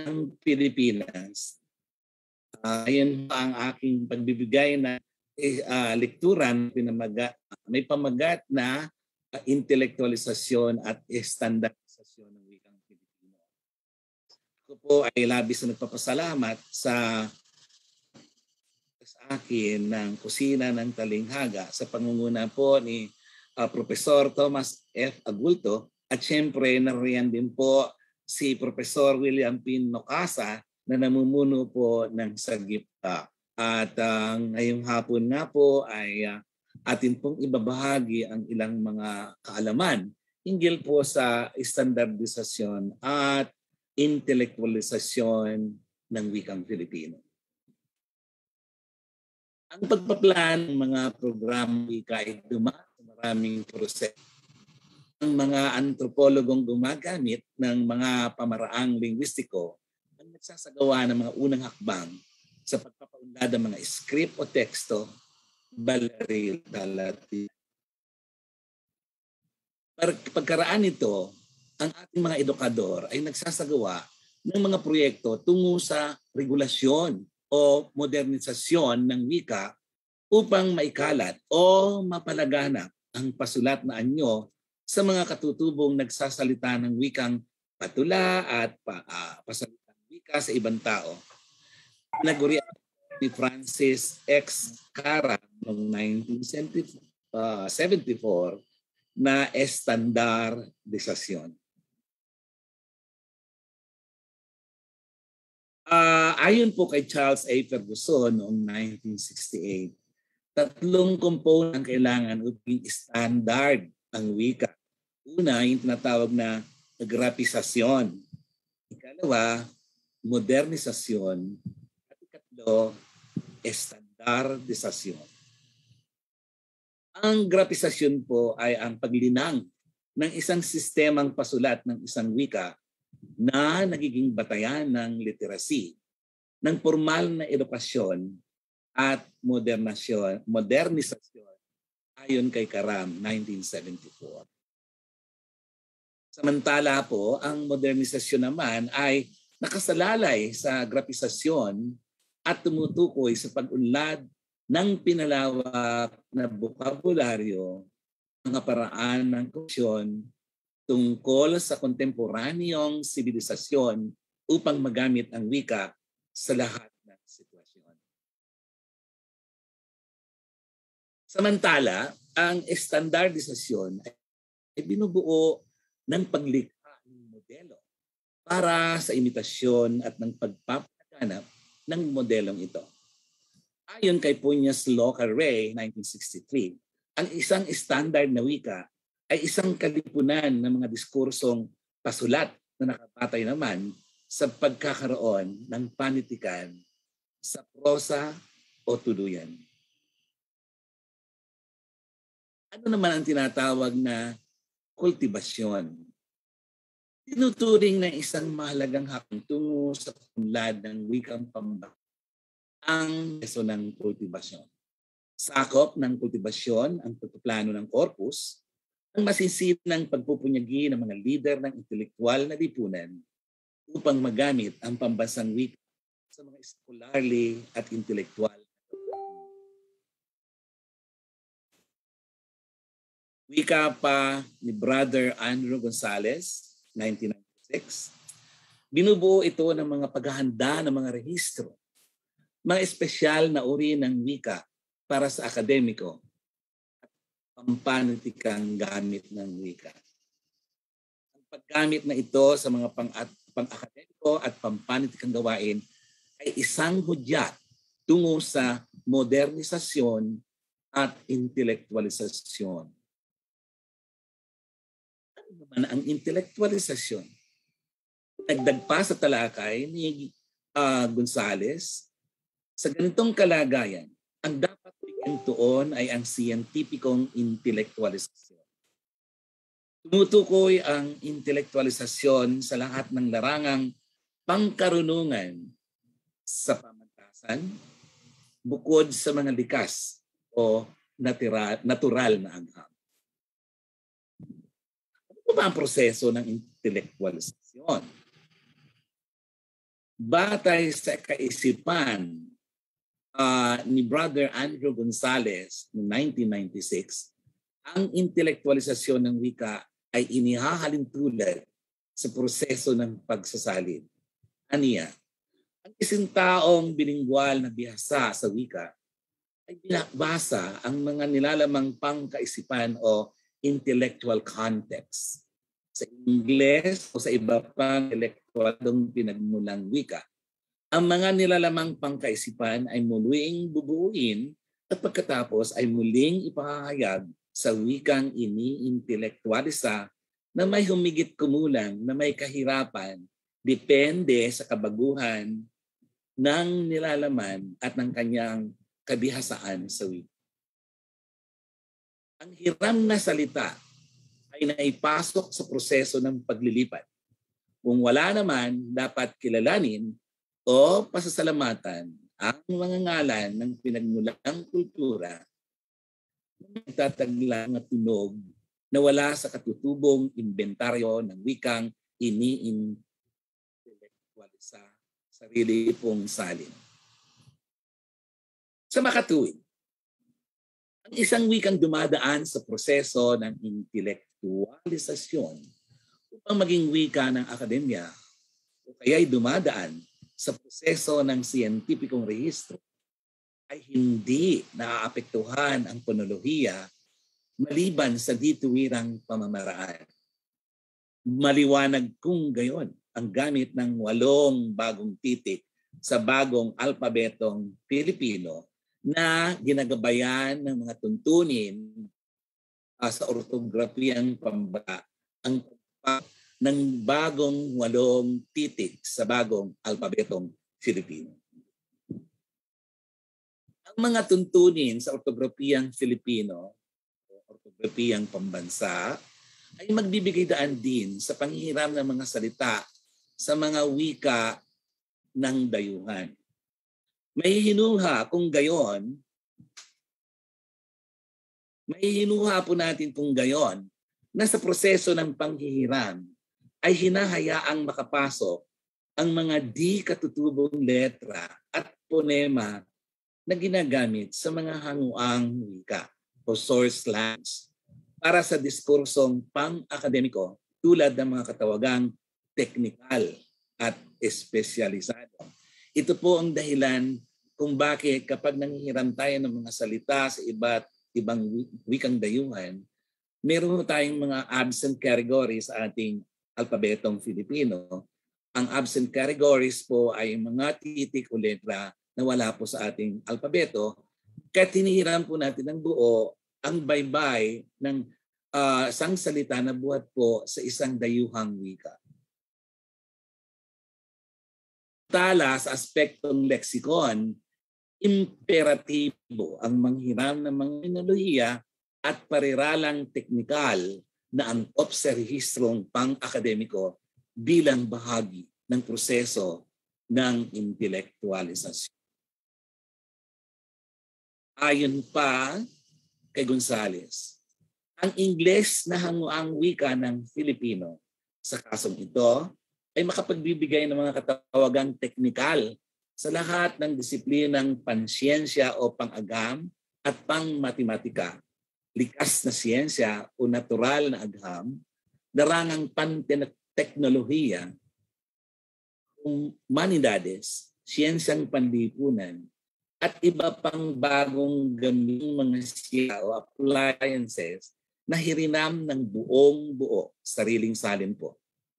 ng Pilipinas. Ayun ang aking pagbibigay na lekturan, may pamagat na intelektualisasyon at estandardisasyon ng wikang Pilipino. Ako po ay labis na nagpapasalamat sa akin ng Kusina ng Talinghaga sa pangunguna po ni Professor Thomas F. Agulto at syempre nariyan din po si Professor William P. Nocasa na namumuno po ng Sagipta. At ngayong hapon nga po ay atin pong ibabahagi ang ilang mga kaalaman hinggil po sa estandardisasyon at intelektualisasyon ng wikang Filipino. Ang pagpaplan ng mga programa wika ay dumaan sa maraming proseso. Ang mga antropologong gumagamit ng mga pamaraang linguistiko ang nagsasagawa ng mga unang hakbang sa pagpapaunlad ng mga script o teksto, balaril, dalati. Pagkaraan nito, ang ating mga edukador ay nagsasagawa ng mga proyekto tungo sa regulasyon o modernisasyon ng wika upang maikalat o mapalaganap ang pasulat na anyo sa mga katutubong nagsasalita ng wikang patula at pasalitang wika sa ibang tao. Nagurian ni Francis X. Cara noong 1974 na estandardisasyon. Ayon po kay Charles A. Ferguson noong 1968, tatlong component ang kailangan upang standard ang wika. Una, yung tinatawag na grapisasyon. Ikalawa, modernisasyon. At ikatlo, estandardisasyon. Ang grapisasyon po ay ang paglinang ng isang sistemang pasulat ng isang wika na nagiging batayan ng literacy, ng formal na edukasyon at modernisasyon ayon kay Karam, 1974. Samantala po, ang modernisasyon naman ay nakasalalay sa grapisasyon at tumutukoy sa pag-unlad ng pinalawak na bokabularyo, mga paraan ng komunikasyon tungkol sa kontemporaneyong sibilisasyon upang magamit ang wika sa lahat ng sitwasyon. Samantala, ang estandardisasyon ay binubuo ng paglikha ng modelo para sa imitasyon at ng pagpapaganap ng modelong ito. Ayon kay Puñas Locar-Rey, 1963, ang isang standard na wika ay isang kalipunan ng mga diskursong pasulat na nakapatay naman sa pagkakaroon ng panitikan sa prosa o tuluyan. Ano naman ang tinatawag na kultibasyon? Tinuturing na isang mahalagang hakbang tungo sa pagpunlad ng wikang pambata ang proseso ng kultibasyon. Sakop ng kultibasyon ang pagpaplano ng korpus, ang masisinang pagpupunyagi ng mga lider ng intelektual na lipunan upang magamit ang pambansang wika sa mga scholarly at intelektual. Wika pa ni Brother Andrew Gonzales, 1996. Binubuo ito ng mga paghahanda ng mga rehistro, mga espesyal na uri ng wika para sa akademiko, pampanitikang gamit ng wika. Ang paggamit na ito sa mga pang-akademiko at pampanitikang gawain ay isang hudyat tungo sa modernisasyon at intelektualisasyon. Ano naman ang intelektualisasyon? Nagdag pa sa talakay ni Gonzales, sa ganitong kalagayan, ang dapat bigyan tuon ay ang siyentipikong intelektualisasyon. Tumutukoy ang intelektualisasyon sa lahat ng larangang pangkarunungan sa pamantasan bukod sa mga likas o natural na agham. Ano ba ang proseso ng intelektualisasyon? batay sa kaisipan ni Brother Andrew Gonzales noong 1996, ang intelektualisasyon ng wika ay inihahalin tulad sa proseso ng pagsasalin. Aniya, ang isang taong bilingwal na bihasa sa wika ay binabasa ang mga nilalamang pangkaisipan o intellectual context sa Ingles o sa iba pang intelektualong pinagmulang wika. Ang mga nilalamang pangkaisipan ay muling bubuuin at pagkatapos ay muling ipahahayag sa wikang ini-intelektualisa na may humigit kumulang na may kahirapan depende sa kabaguhan ng nilalaman at ng kanyang kabihasaan sa wika. Ang hiram na salita ay naipasok sa proseso ng paglilipat. Kung wala naman, dapat kilalanin o pasasalamatan ang mga ngalan ng pinagmulang kultura na nagtataglang at tunog na wala sa katutubong inventaryo ng wikang ini-intelektualisa sarili pong salin. Sa makatuwid, ang isang wikang dumadaan sa proseso ng intelektualisasyon upang maging wika ng akademya o kaya'y dumadaan sa proseso ng siyentipikong rehistro ay hindi naaapektuhan ang ponolohiya maliban sa dituwirang pamamaraan. Maliwanag kung gayon ang gamit ng 8 bagong titik sa bagong alpabetong Pilipino na ginagabayan ng mga tuntunin sa ortografiyang pambaba ang ng bagong 8 titik sa bagong alpabetong Filipino. Ang mga tuntunin sa ortografiyang Filipino, ortografiyang pambansa, ay magbibigay daan din sa panghihiram ng mga salita sa mga wika ng dayuhan. May hinuha kung gayon, po natin kung gayon na sa proseso ng panghihiram ay hinahayaang makapasok ang mga di katutubong letra at ponema na ginagamit sa mga hanguang wika o source language para sa diskursong pang-akademiko tulad ng mga katawagang teknikal at espesyalisado. Ito po ang dahilan kung bakit kapag nanghihiram tayo ng mga salita sa iba't ibang wikang dayuhan, meron tayong mga absent categories sa ating alpabetong Filipino. Ang absent categories po ay mga titik o letra na wala po sa ating alpabeto. Kaya tinihiram po natin ng buo ang baybay ng isang salita na buhat po sa isang dayuhang wika. Tala sa aspektong leksikon, imperatibo ang manghiram ng mga minolohiya at pariralang teknikal na angkop sa rehistrong pang-akademiko bilang bahagi ng proseso ng intelektualisasyon. Ayon pa kay Gonzales, ang Ingles na hanguang wika ng Filipino sa kasong ito ay makapagbibigay ng mga katawagang teknikal sa lahat ng disiplinang pansiyensya o pang-agam at pang-matematika, likas na siyensya o natural na agham, darangang pan-teknolohiya, humanidades, siyensang panlipunan, at iba pang bagong gaming mga siya o appliances na hirinam ng buong buo, sariling salin po.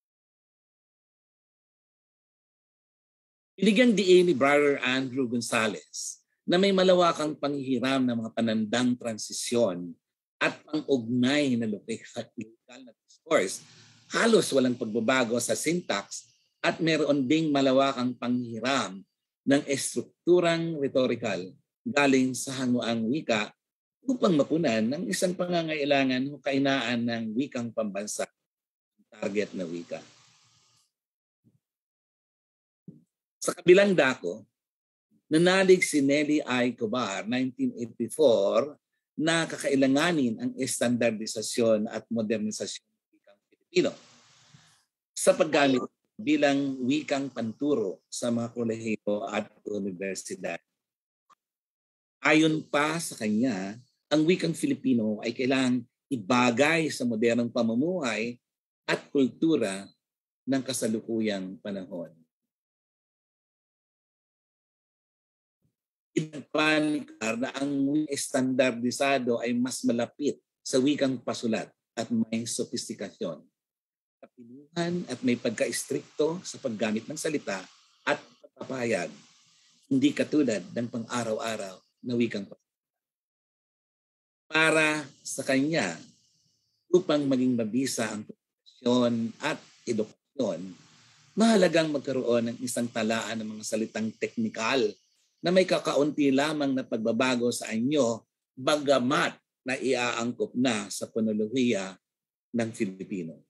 Binigyang diin ni Brother Andrew Gonzales na may malawakang panghihiram ng mga panandang transisyon at pang-ugnay na lokal na discourse. Halos walang pagbabago sa syntax at meron ding malawakang panghihiram ng estrukturang rhetorical galing sa hanguang wika upang mapunan ng isang pangangailangan o kainaan ng wikang pambansa, target na wika. Sa kabilang dako, nanalig si Nelly I. Cobar 1984 na kakailanganin ang estandardisasyon at modernisasyon ng wikang Pilipino sa paggamit bilang wikang panturo sa mga kolehiyo at universidad. Ayon pa sa kanya, ang wikang Filipino ay kailangang ibagay sa modernong pamumuhay at kultura ng kasalukuyang panahon. Ipanikar na ang estandardisado ay mas malapit sa wikang pasulat at may sofistikasyon, kapiluhan at may pagka-istrikto sa paggamit ng salita at pagpapahayag, hindi katulad ng pang-araw-araw na wikang pasulat. Para sa kanya, upang maging mabisa ang komunikasyon at edukasyon, mahalagang magkaroon ng isang talaan ng mga salitang teknikal na may kakaunti lamang na pagbabago sa anyo, bagamat na iaangkop na sa ponolohiya ng Filipino.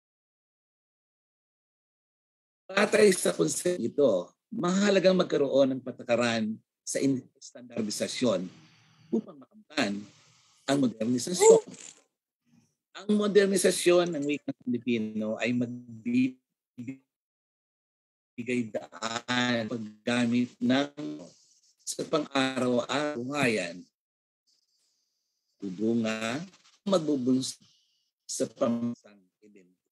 Patay sa konsepto ito, mahalagang magkaroon ng patakaran sa standardisasyon upang makamtan ang modernisasyon. Ang modernisasyon ng wikang Filipino ay magbibigay daan paggamit ng sa pang-araw-araw buhayan, bunga, magbubunso sa pamansang identity.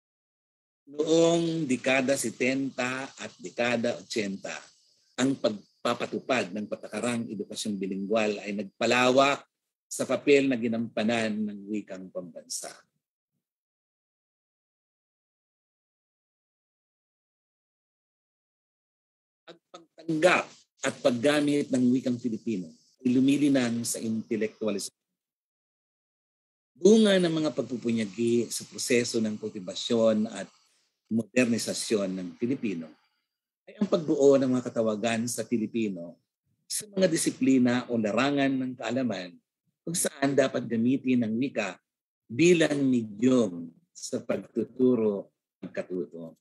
Noong dekada 70 at dekada 80, ang pagpapatupad ng patakarang edukasyong bilingwal ay nagpalawak sa papel na ginampanan ng wikang pambansa. Ang pagtanggap at paggamit ng wikang Filipino ay lumilinang sa intelektualisasyon. Bunga ng mga pagpupunyagi sa proseso ng kultibasyon at modernisasyon ng Filipino ay ang pagbuo ng mga katawagan sa Filipino sa mga disiplina o larangan ng kaalaman kung saan dapat gamitin ang wika bilang medium sa pagtuturo ng katuto.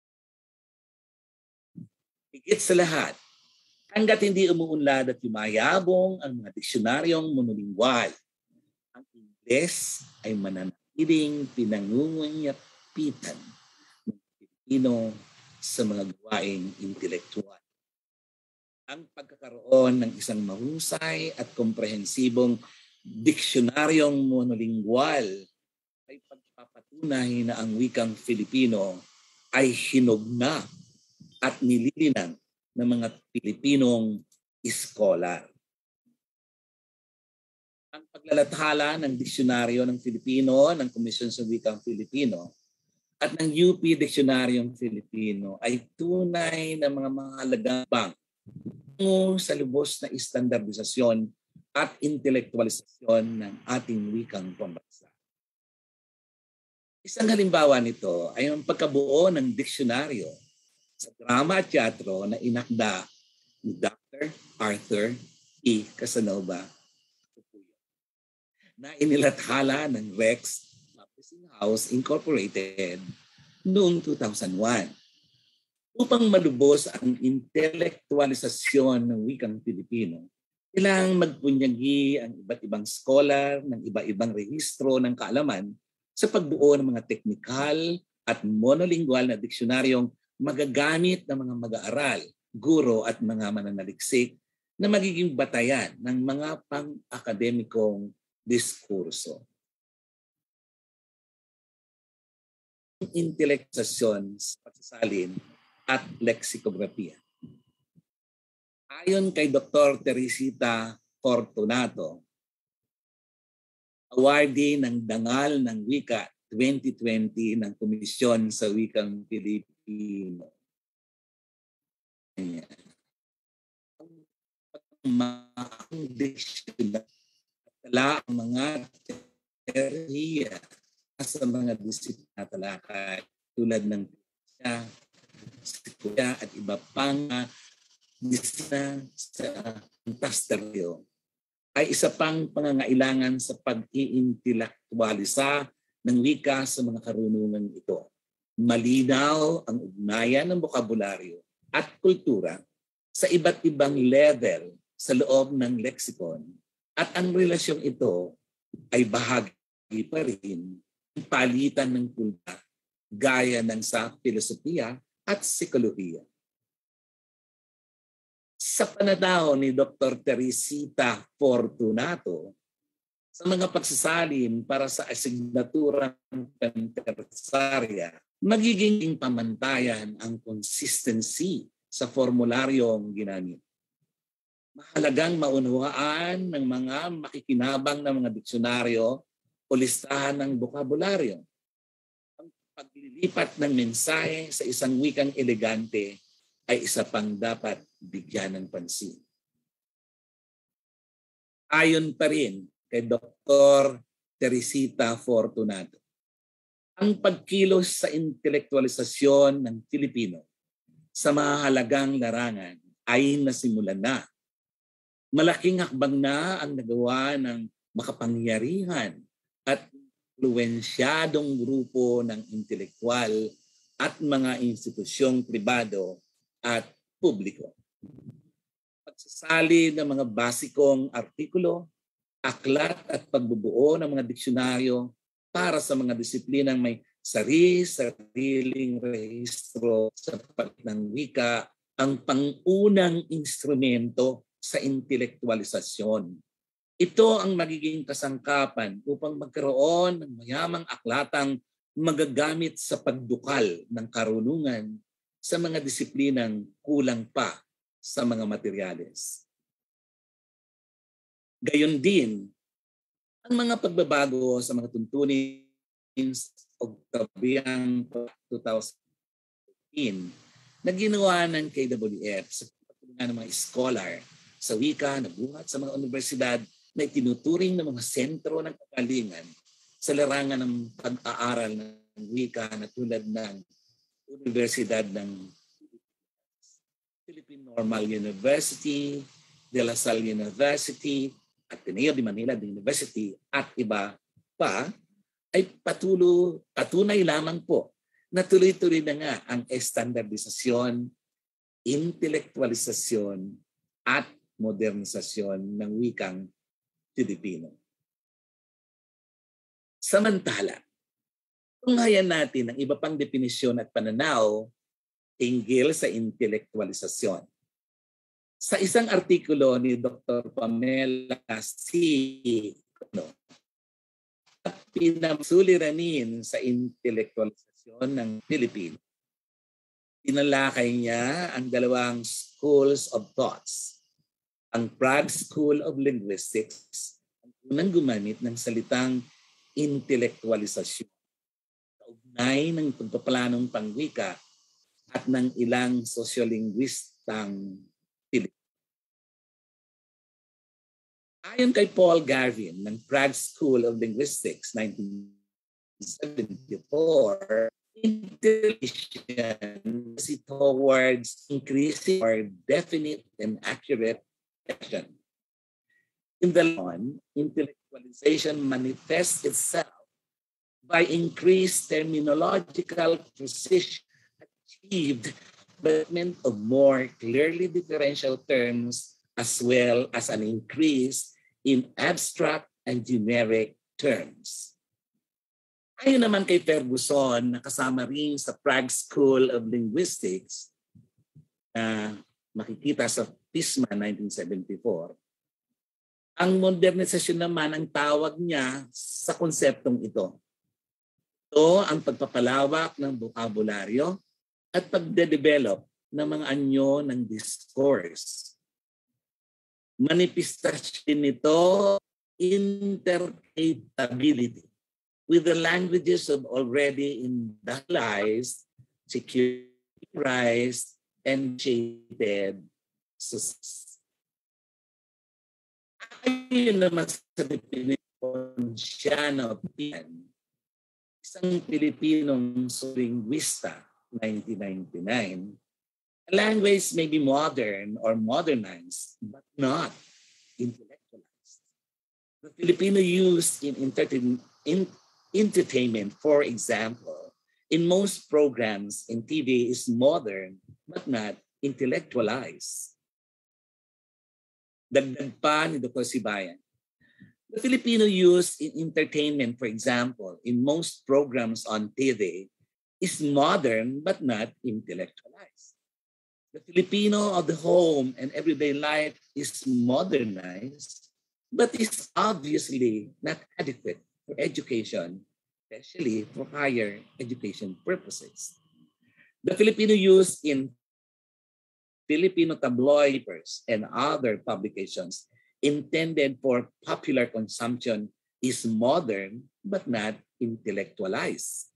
Higit sa lahat, hanggat hindi umuunlad at yumayabong ang mga diksionaryong monolingwal, ang Ingles ay mananatiling pinangungunyapitan ng Pilipino sa mga gawaing intelektual. Ang pagkakaroon ng isang mahusay at komprehensibong diksyonaryong monolingwal ay pagpapatunay na ang wikang Filipino ay hinugna at nililinang ng mga Pilipinong iskolar. Ang paglalathala ng diksyonaryo ng Filipino ng Komisyon sa Wikang Filipino at ng UP Diksyonaryong Filipino ay tunay na mga mahalagang bang sa lubos na istandardisasyon at intelektualisasyon ng ating wikang pambansa. Isang halimbawa nito ay ang pagkabuo ng diksyonaryo sa drama at teatro na inakda ni Dr. Arthur E. Casanova na inilathala ng Rex Publishing House Incorporated noong 2001. Upang malubos ang intelektualisasyon ng wikang Filipino, kailangang magpunyagi ang iba't ibang scholar ng iba-ibang rehistro ng kaalaman sa pagbuo ng mga teknikal at monolingual na diksyonaryong magagamit ng mga mag-aaral, guro at mga mananaliksik na magiging batayan ng mga pang-akademikong diskurso. Intelektualisasyon sa pagsasalin at leksikografiya. Ayon kay Dr. Teresita Fortunato, awardee ng Dangal ng Wika 2020 ng Komisyon sa Wikang Pilipino. Ang diksyonar at mga teoriya sa mga disiplina talakay tulad ng psikolohiya at iba pang disiplina sa pastoryo ay isa pang pangangailangan sa pag-iintelektualisa ng wika sa mga karunungan ito. Malinaw ang ugnayan ng bokabularyo at kultura sa iba't ibang level sa loob ng leksikon at ang relasyong ito ay bahagi pa rin ng palitan ng kultura gaya ng sa filosofiya at psikolohiya. Sa pananaw ni Dr. Teresita Fortunato, sa mga pagsasalim para sa asignaturang pantersarya, magiging pamantayan ang consistency sa formularyong ginamit. Mahalagang maunawaan ng mga makikinabang ng mga diksyonaryo o listahan ng bokabularyo. Ang paglilipat ng mensahe sa isang wikang elegante ay isa pang dapat bigyan ng pansin. Ayon pa rin kay Dr. Teresita Fortunato, ang pagkilos sa intelektualisasyon ng Pilipino sa mahalagang larangan ay nasimulan na. Malaking hakbang na ang nagawa ng makapangyarihan at influensyadong grupo ng intelektual at mga institusyong pribado at publiko. Pagsasali ng mga basikong artikulo, aklat at pagbubuo ng mga diksyonaryo para sa mga disiplinang may sariling rehistro sa ng wika ang pangunang instrumento sa intelektualisasyon. Ito ang magiging kasangkapan upang magkaroon ng mayamang aklatang magagamit sa pagdukal ng karunungan sa mga disiplinang kulang pa sa mga materyales. Gayon din, ang mga pagbabago sa mga tuntunin sa Oktabyang 2015 na ginawa ng KWF sa pagtulungan ng mga scholar sa wika na buhat sa mga universidad na itinuturing ng mga sentro ng kagalingan sa larangan ng pag-aaral ng wika na tulad ng Universidad ng Philippine Normal University, De La Salle University, Ateneo de Manila University at iba pa ay patunay lamang po na tuloy-tuloy na nga ang estandardisasyon, intelektualisasyon at modernisasyon ng wikang Pilipino. Samantala, tunghayan natin ang iba pang definisyon at pananaw hinggil sa intelektualisasyon. Sa isang artikulo ni Dr. Pamela C. pinagsuliranin sa intelektualisasyon ng Pilipino, tinalakay niya ang dalawang schools of thoughts. Ang Prague School of Linguistics ang unang gumamit ng salitang intelektualisasyon, kaugnay ng pagpaplanong pangwika at ng ilang sosyolingwistang Pilipino. Ayon kay Paul Garvin ng Prague School of Linguistics, 1974, intelligence is towards increasing or definite and accurate action. In the long, intellectualization manifests itself by increased terminological precision achieved by the of more clearly differential terms as well as an increase in abstract and generic terms. Ayon naman kay Ferguson, na kasama rin sa Prague School of Linguistics, na makikita sa PISMA 1974, ang modernisasyon naman ang tawag niya sa konseptong ito. Ito ang pagpapalawak ng bokabularyo at pagde-develop ng mga anyo ng discourse. Manifestasyon nito interpretability with the languages of already industrialized, secularized, and shaded societies. Ayon naman sa definition siya ng isang Pilipinong linguista, 1999, a language may be modern or modernized, but not intellectualized. The Filipino used in entertainment, for example, in most programs in TV is modern, but not intellectualized. Dagdag pa ni Dr. Sibayan, the Filipino used in entertainment, for example, in most programs on TV is modern but not intellectualized. The Filipino of the home and everyday life is modernized, but is obviously not adequate for education, especially for higher education purposes. The Filipino used in Filipino tabloid papers and other publications intended for popular consumption is modern but not intellectualized.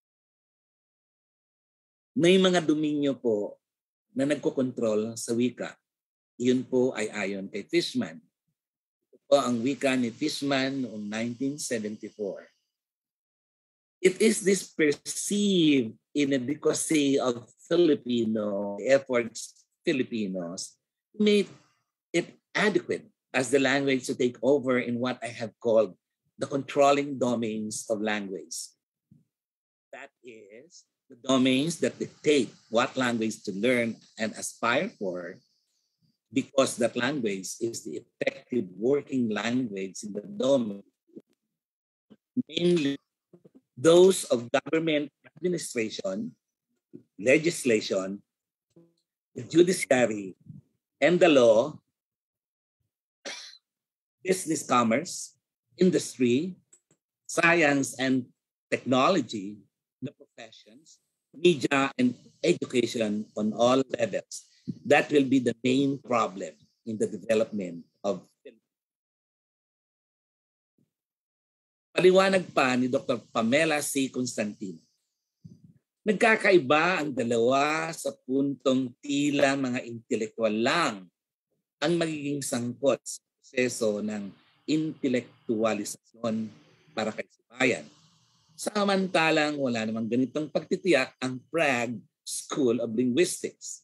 May mga dominyo po na nagkokontrol sa wika. Iyon po ay ayon kay Fishman. Ito po ang wika ni Fishman noong 1974. It is this perceived inadequacy of Filipino efforts, Filipinos, made it adequate as the language to take over in what I have called the controlling domains of language. That is, the domains that dictate what language to learn and aspire for, because that language is the effective working language in the domain, mainly those of government administration, legislation, the judiciary, and the law, business, commerce, industry, science and technology, the professions, media, and education on all levels. That will be the main problem in the development of Philippines. Paliwanag pa ni Dr. Pamela C. Constantino. Nagkakaiba ang dalawa sa puntong tila mga intelektual lang ang magiging sangkot sa proseso ng intelektualisasyon para kay sibayan. Samantalang wala namang ganitong pagtitiyak ang Prague School of Linguistics.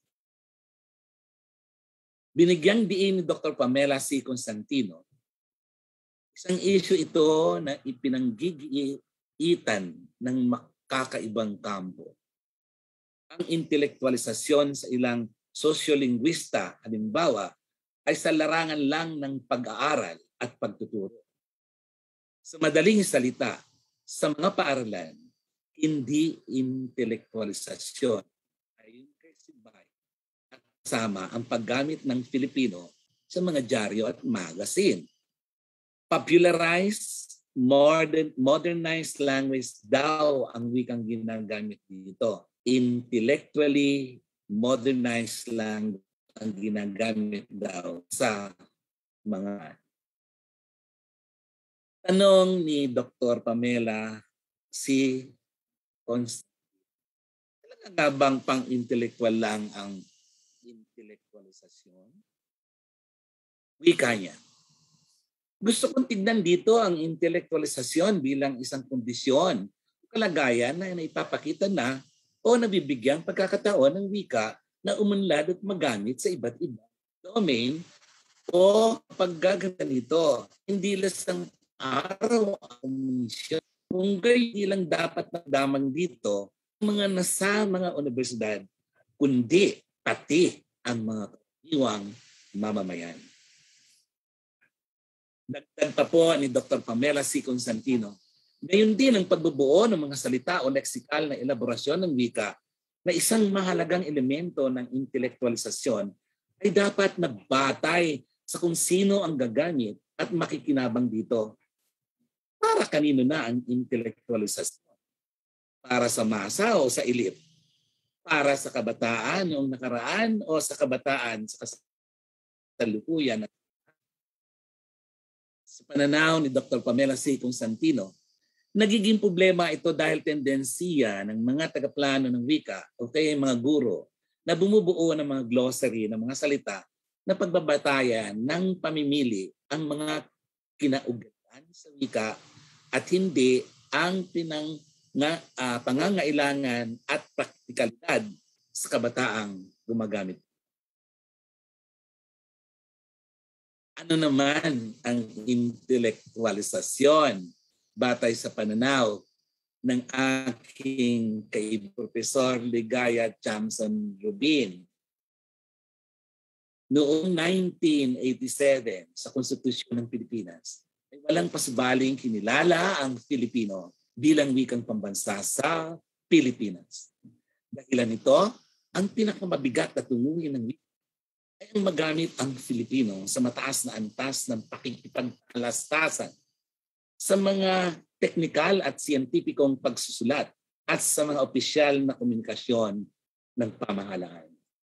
Binigyang diin ni Dr. Pamela C. Constantino, isang issue ito na ipinanggigiitan ng makakaibang kampo. Ang intelektualisasyon sa ilang sosyolingwista, halimbawa, ay sa larangan lang ng pag-aaral at pagtuturo. Sa madaling salita, sa mga paaralan, hindi intelektualisasyon ayon kay Sibay at kasama ang paggamit ng Filipino sa mga dyaryo at magazine. Popularized, modernized language daw ang wikang ginagamit dito. Intellectually modernized language ang ginagamit daw sa mga. Tanong ni Dr. Pamela C. Constantino, talaga nga bang pang-intellectual lang ang intelektualisasyon? Wika niya. Gusto kong tignan dito ang intelektualisasyon bilang isang kondisyon, kalagayan na ipapakita na o nabibigyang pagkakataon ng wika na umunlad at magamit sa iba't ibang domain o paggaganda nito. Hindi lasang araw ang misyon. Kung gayon, hindi lang dapat magdamang dito mga nasa mga universidad, kundi pati ang mga iwang mamamayan. Dagdag pa po ni Dr. Pamela C. Constantino, gayon din ang pagbubuo ng mga salita o leksikal na elaborasyon ng wika na isang mahalagang elemento ng intelektualisasyon ay dapat nagbatay sa kung sino ang gagamit at makikinabang dito. Para kanino na ang intelektualisasyon? Para sa masa o sa elite? Para sa kabataan noong nakaraan o sa kabataan sa kasalukuyan? Sa pananaw ni Dr. Pamela C. Constantino, nagiging problema ito dahil tendensiya ng mga tagaplano ng wika o kaya mga guro na bumubuo ng mga glossary ng mga salita na pagbabatayan ng pamimili ang mga kinaugatan sa wika at hindi ang pangangailangan at praktikalidad sa kabataang gumagamit. Ano naman ang intelektualisasyon batay sa pananaw ng aking Professor Ligaya Chamson Rubin? Noong 1987 sa Konstitusyon ng Pilipinas, ay walang pasbaling kinilala ang Filipino bilang wikang pambansa sa Pilipinas. Dahilan nito, ang pinakamabigat na tunguhin ng wika ay ang magamit ang Filipino sa mataas na antas ng pakikipagtalastasan sa mga teknikal at siyentipikong pagsusulat at sa mga opisyal na komunikasyon ng pamahalaan.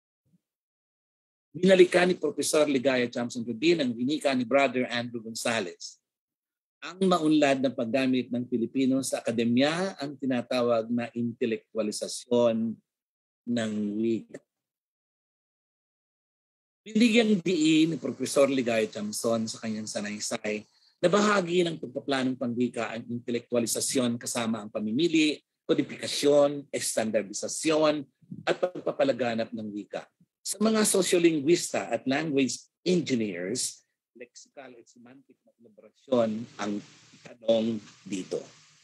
Binalikan ni Professor Ligaya Chamson Rubin ang winika ni Brother Andrew Gonzales. Ang maunlad na paggamit ng Pilipino sa akademya ang tinatawag na intelektualisasyon ng wika. Binigyang diin ni Professor Ligaya Chamson sa kanyang sanaysay na bahagi ng pagpaplanong pangwika ang intelektualisasyon kasama ang pamimili, kodifikasyon, estandardisasyon at pagpapalaganap ng wika. Sa mga sociolinguista at language engineers, lexical at semantic na elaborasyon ang tanong dito.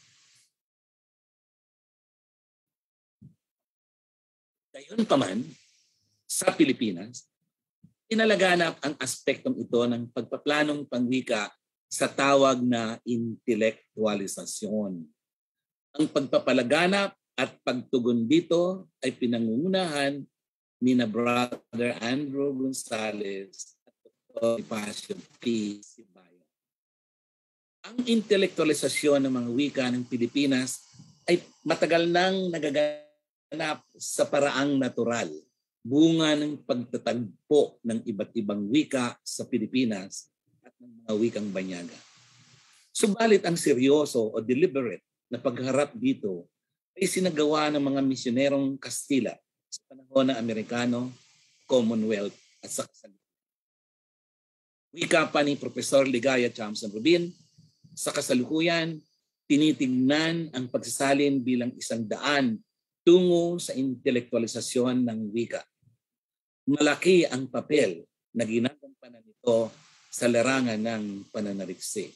Gayunpaman, sa Pilipinas, inalaganap ang aspektong ito ng pagpaplanong pangwika sa tawag na intelektualisasyon. Ang pagpapalaganap at pagtugon dito ay pinangungunahan ni na Brother Andrew Gonzales at Dr. Passion P. Sibayan. Ang intelektualisasyon ng mga wika ng Pilipinas ay matagal nang nagaganap sa paraang natural, bunga ng pagtatagpo ng iba't ibang wika sa Pilipinas at ng mga wikang banyaga. Subalit ang seryoso o deliberate na pagharap dito ay sinagawa ng mga misyonerong Kastila sa panahon ng Amerikano, Commonwealth at sa kasalukuyan. Wika pa ni Professor Ligaya Chamson Rubin, sa kasalukuyan, tinitingnan ang pagsasalin bilang isang daan tungo sa intelektualisasyon ng wika. Malaki ang papel na ginagampanan nito sa larangan ng pananaliksik.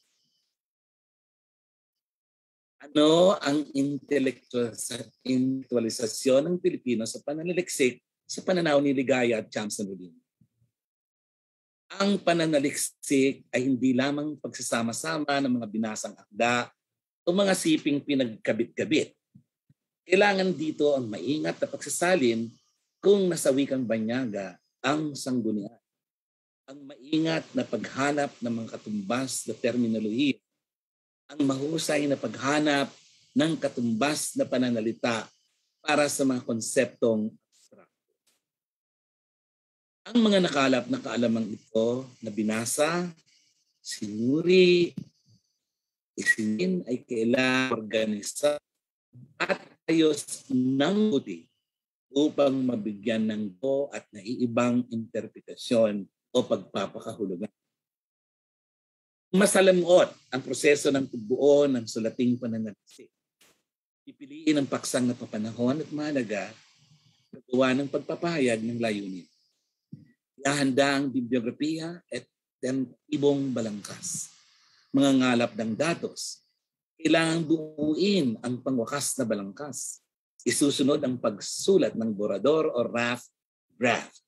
Ano ang intelektualisasyon ng Pilipino sa pananaliksik sa pananaw ni Ligaya at Chamson Rubin? Ang pananaliksik ay hindi lamang pagsasama-sama ng mga binasang akda o mga siping pinagkabit-kabit. Kailangan dito ang maingat na pagsasalin kung nasa wikang banyaga ang sanggunian. Ang maingat na paghanap ng mga katumbas na terminolohiya, ang mahusay na paghanap ng katumbas na pananalita para sa mga konseptong abstrakto. Ang mga nakalap na kaalamang ito na binasa, sinuri, isinin ay kailangan organisa at ayos ng buti upang mabigyan ng go at naiibang interpretasyon o pagpapakahulugan. Masalamuot ang proseso ng pagbuo ng sulating pananaliksik. Pipiliin ang paksang na papanahon at mahalaga gagawa ng pagpapahayag ng layunin. Ihahanda ang bibliografiya at tentibong balangkas. Mga ngalap ng datos. Kailangang buuin ang pangwakas na balangkas. Isusunod ang pagsulat ng borador o rough draft.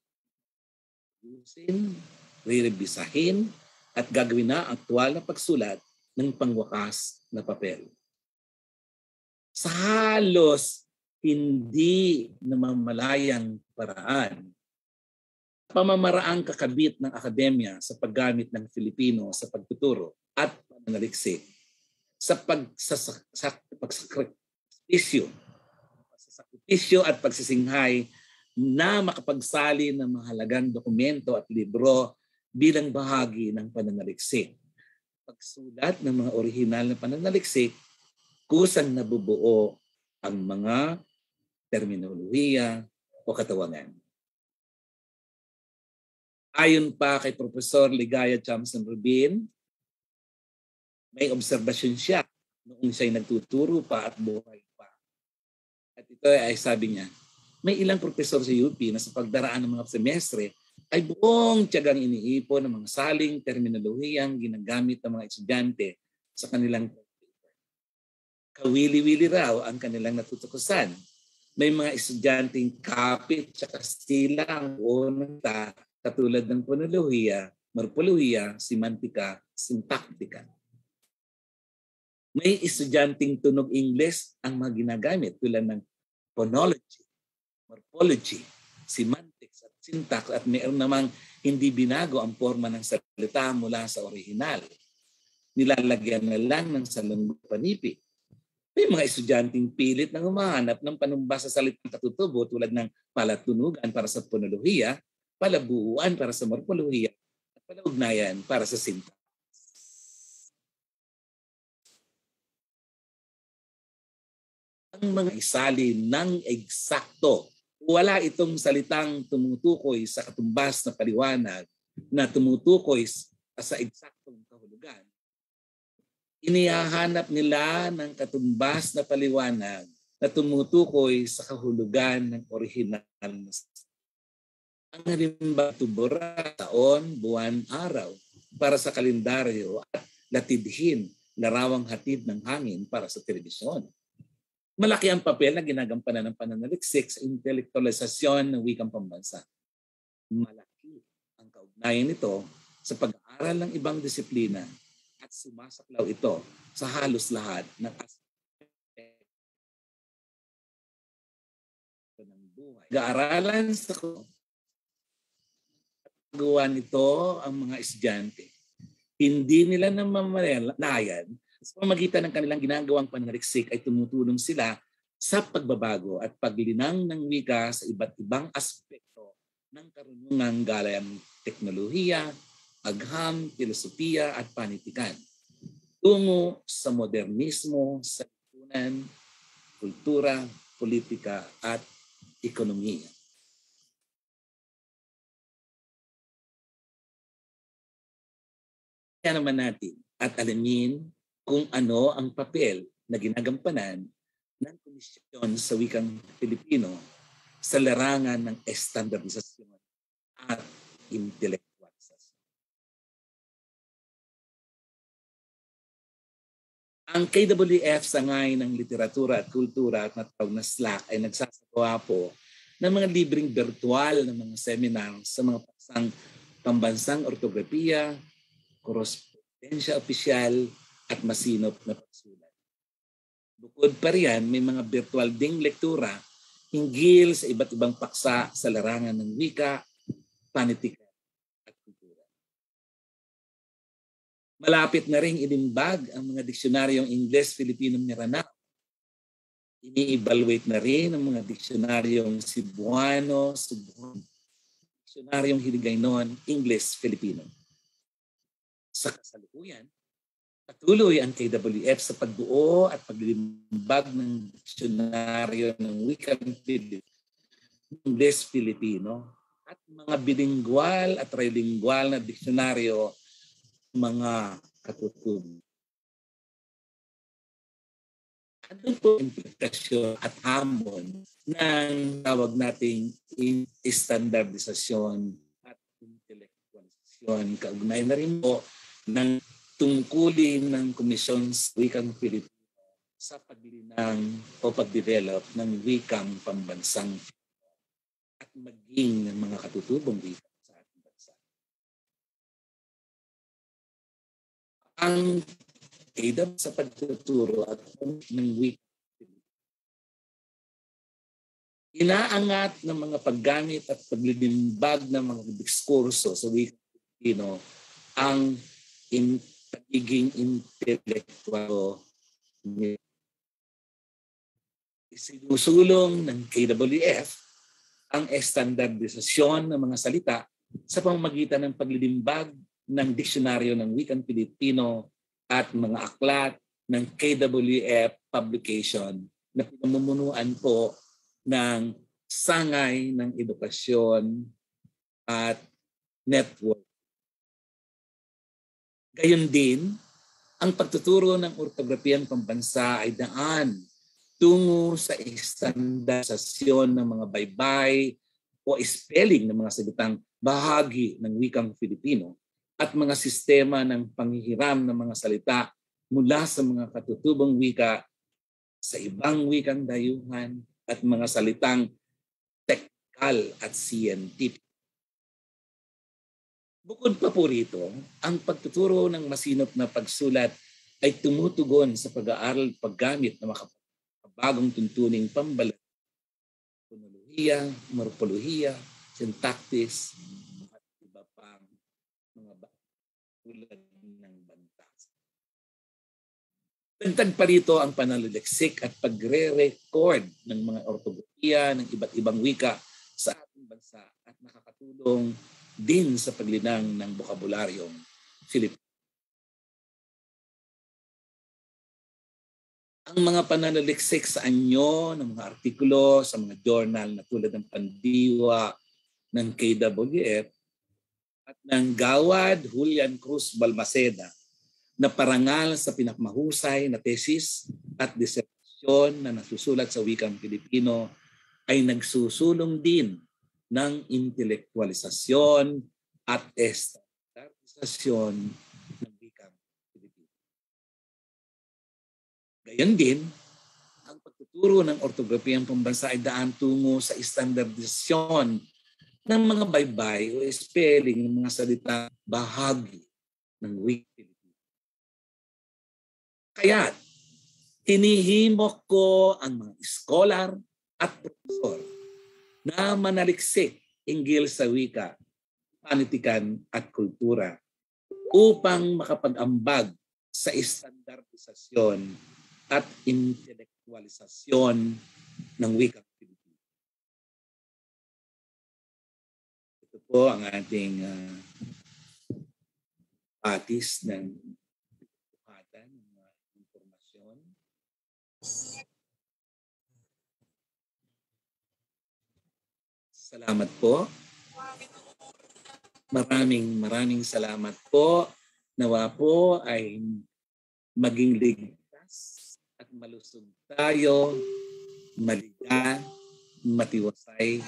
Rerebisahin at gagawin na ang aktual na pagsulat ng pangwakas na papel. Sa halos hindi namamalayang paraan, pamamaraang kakabit ng akademya sa paggamit ng Filipino sa pagtuturo at pananaliksik, sa pagsakripisyo at pagsisinghay na makapagsali ng mahalagang dokumento at libro bilang bahagi ng pananaliksik. Pagsulat ng mga orihinal na pananaliksik, kusang nabubuo ang mga terminolohiya o katawangan. Ayon pa kay Professor Ligaya Chamson Rubin, may obserbasyon siya noong siya'y nagtuturo pa at buhay pa. At ito ay sabi niya, may ilang profesor sa UP na sa pagdaraan ng mga semestre ay buong tiyagang iniipon ng mga saling terminolohiyang ginagamit ng mga estudyante sa kanilang paper. Kawili-wili raw ang kanilang natutukusan. May mga estudyanteng kapit sa Kastila ang buong katulad ng ponolohiya, morpolohiya, semantika, sintaktika. May estudyanteng tunog Ingles ang mga ginagamit tulad ng phonology, morphology, semantics at syntax at mayroon namang hindi binago ang forma ng salita mula sa orihinal. Nilalagyan na lang ng salungo panipik. May mga estudyanteng pilit na humahanap ng panumbas sa salitang katutubo tulad ng palatunugan para sa ponolohiya, palabuuan para sa morpolohiya, at palaugnayan para sa syntax. Ang mga isalin ng eksakto. Wala itong salitang tumutukoy sa katumbas na paliwanag na tumutukoy sa eksaktong kahulugan. Inihahanap nila ng katumbas na paliwanag na tumutukoy sa kahulugan ng orihinal na ang halimbawa tubura, taon, buwan, araw para sa kalendaryo at latidhin, larawang hatid ng hangin para sa telebisyon. Malaki ang papel na ginagampanan ng pananaliksik sa intelektualisasyon ng wikang pambansa. Malaki ang kaugnayan nito sa pag-aaral ng ibang disiplina at sumasaklaw ito sa halos lahat ng aspekto ng buhay. Pag-aaralan sa gawa nito ang mga estudyante. Hindi nila namamalayan sa pamamagitan ng kanilang ginagawang pananaliksik ay tumutulong sila sa pagbabago at paglinang ng wika sa iba't ibang aspekto ng karunungang gaya ng teknolohiya, agham, filosofiya at panitikan. Tungo sa modernismo sa lipunan, kultura, politika at ekonomiya. Kaya naman natin at alamin kung ano ang papel na ginagampanan ng Komisyon sa Wikang Pilipino sa larangan ng estandardisasyon at intelektualisasyon. Ang KWF sa ngayon ng literatura at kultura at natawag na SLAC ay nagsasagawa po ng mga libreng virtual ng mga seminar sa mga paksang pambansang ortografiya, korespondensya opisyal at masinop na pagsulat. Bukod pa riyan, may mga virtual ding lektura hinggil sa iba't ibang paksa sa larangan ng wika, panitikan at kultura. Malapit na ring inimbag ang mga diksyonaryong Ingles-Filipino Miranao. Ini-evaluate na rin ang mga diksyonaryong Cebuano, diksyonaryong Hiligaynon, Ingles-Filipino. Sa kasalukuyan, patuloy ang KWF sa pagbuo at paglimbag ng diksyonaryo ng wikang Ingles-Filipino at mga bilingual at trilingual na diksyonaryo mga katutubo. Ano po implikasyon at hamon ng tawag nating standardisasyon at intelektualisasyon? Kaugnay na rin po ng tungkulin ng Komisyon sa Wikang Pilipino sa paglinang o pagdevelop ng wikang pambansang at maging ng mga katutubong wika sa ating bansa. Ang edad sa pagtuturo at ng wika inaangat ng mga paggamit at paglilimbag ng mga diskurso sa wikang Pilipino ang pagiging intelektual. Isinusulong ng KWF ang estandardisasyon ng mga salita sa pamamagitan ng paglilimbag ng diksyonaryo ng wikang Pilipino at mga aklat ng KWF publication na pinamumunuan po ng Sangay ng Edukasyon at Network. Gayon din, ang pagtuturo ng ortografiyang pambansa ay daan tungo sa estandardisasyon ng mga baybay o spelling ng mga salitang bahagi ng wikang Filipino at mga sistema ng panghihiram ng mga salita mula sa mga katutubong wika sa ibang wikang dayuhan at mga salitang teknikal at scientific. Bukod pa po rito, ang pagtuturo ng masinop na pagsulat ay tumutugon sa pag-aaral at paggamit ng makabagong tuntuning pambalat, fonolohiya, morpolohiya, syntax, at iba pang mga tulad ng bantas. Dagdag pa rito ang pananaliksik at pagre-record ng mga ortografiya ng iba't ibang wika sa ating bansa at nakakatulong din sa paglinang ng bokabularyong Filipino. Ang mga pananaliksik sa anyo ng mga artikulo sa mga journal na tulad ng Pandiwa ng KWF at ng Gawad Julian Cruz Balmaceda na parangal sa pinakmahusay na tesis at disertasyon na nasusulat sa wikang Pilipino ay nagsusulong din ng intelektualisasyon at estandardisasyon ng wikang Pilipino. Gayon din, ang pagtuturo ng ortografiyang pambansa ay daan tungo sa estandardisasyon ng mga baybay o spelling ng mga salita bahagi ng wikang Pilipino. Kaya, tinihimok ko ang mga scholar at profesor na manaliksik hinggil sa wika, panitikan at kultura upang makapag-ambag sa estandardisasyon at intelektualisasyon ng wikang Pilipino. Ito po ang ating patis ng informasyon. Salamat po. Maraming salamat po. Nawa po ay maging ligtas at malusog tayo, maliga, matiwasay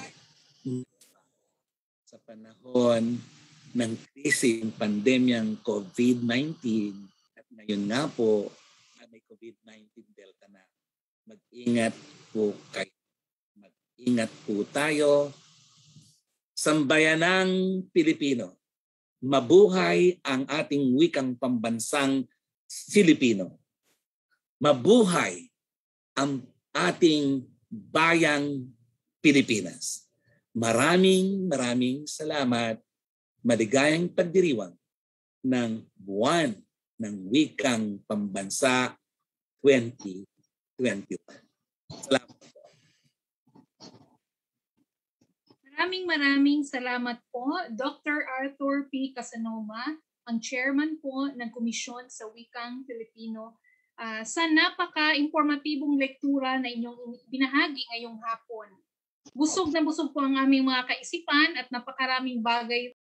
sa panahon ng krising pandemyang COVID-19 at ngayon nga po may COVID-19 Delta na. Mag-ingat po kayo. Mag-ingat po tayo. Sambayanang Pilipino, mabuhay ang ating wikang pambansang Filipino. Mabuhay ang ating bayang Pilipinas. Maraming salamat. Maligayang pagdiriwang ng buwan ng wikang pambansa 2021. Salamat. Maraming salamat po, Dr. Arthur P. Casanova, ang chairman po ng Komisyon sa Wikang Filipino, sa napaka-informatibong lektura na inyong binahagi ngayong hapon. Busog na busog po ang aming mga kaisipan at napakaraming bagay